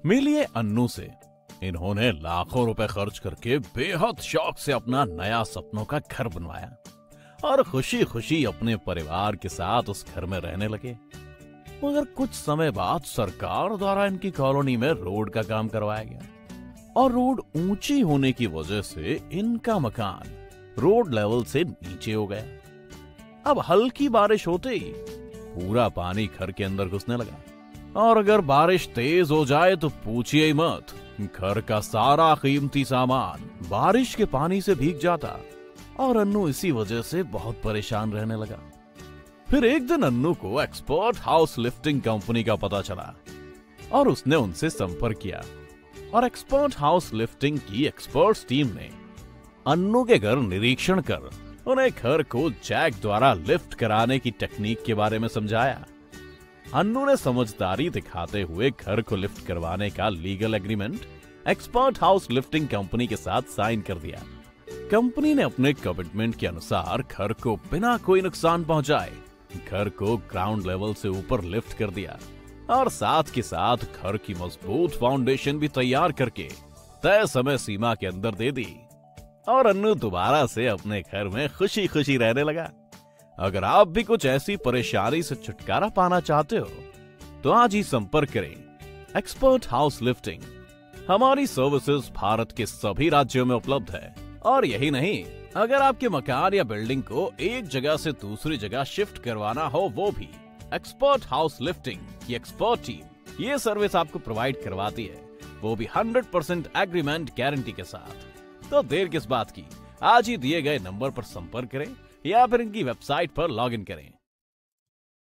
मिलिए अन्नू से। इन्होंने लाखों रुपए खर्च करके बेहद शौक से अपना नया सपनों का घर बनवाया और खुशी खुशी अपने परिवार के साथ उस घर में रहने लगे। मगर कुछ समय बाद सरकार द्वारा इनकी कॉलोनी में रोड का काम करवाया गया और रोड ऊंची होने की वजह से इनका मकान रोड लेवल से नीचे हो गया। अब हल्की बारिश होते ही पूरा पानी घर के अंदर घुसने लगा और अगर बारिश तेज हो जाए तो पूछिए ही मत, घर का सारा कीमती सामान बारिश के पानी से भीग जाता और अन्नू इसी वजह से बहुत परेशान रहने लगा। फिर एक दिन अन्नू को एक्सपर्ट हाउस लिफ्टिंग कंपनी का पता चला और उसने उनसे संपर्क किया और एक्सपर्ट हाउस लिफ्टिंग की एक्सपर्ट्स टीम ने अन्नू के घर निरीक्षण कर उन्हें घर को जैक द्वारा लिफ्ट कराने की टेक्निक के बारे में समझाया। अन्नू ने समझदारी दिखाते हुए घर को लिफ्ट करवाने का legal agreement expert house lifting company के साथ साइन कर दिया। कंपनी ने अपने कमिटमेंट के अनुसार घर को बिना कोई नुकसान पहुंचाए घर को ग्राउंड लेवल से ऊपर लिफ्ट कर दिया और साथ के साथ घर की मजबूत फाउंडेशन भी तैयार करके तय समय सीमा के अंदर दे दी और अन्नू दोबारा से अपने घर में खुशी खुशी रहने लगा। अगर आप भी कुछ ऐसी परेशानी से छुटकारा पाना चाहते हो तो आज ही संपर्क करें एक्सपर्ट हाउस लिफ्टिंग। हमारी सर्विसेज भारत के सभी राज्यों में उपलब्ध है और यही नहीं, अगर आपके मकान या बिल्डिंग को एक जगह से दूसरी जगह शिफ्ट करवाना हो वो भी एक्सपर्ट हाउस लिफ्टिंग की एक्सपर्ट टीम ये सर्विस आपको प्रोवाइड करवाती है, वो भी 100% एग्रीमेंट गारंटी के साथ। तो देर किस बात की, आज ही दिए गए नंबर पर संपर्क करें या फिर इनकी वेबसाइट पर लॉग इन करें।